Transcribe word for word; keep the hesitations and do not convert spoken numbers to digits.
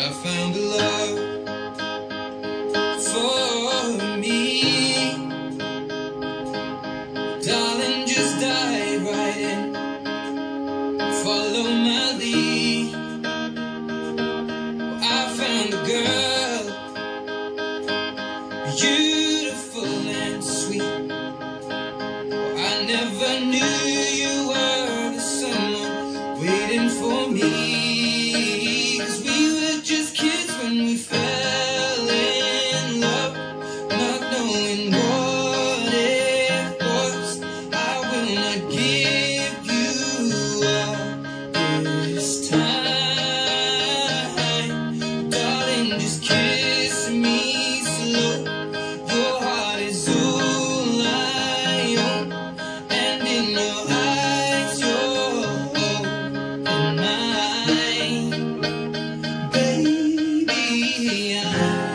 I found a love for me. Darling, just dive right in, follow my lead. Well, I found a girl, beautiful and sweet. Well, I never knew you were the someone waiting for me. 'Cause we were just kids when we fell in love, not knowing what it was. I will not give you up this time. Darling, just kiss me slow. Your heart is all I own, and in your eyes you're holding mine. Baby, I'm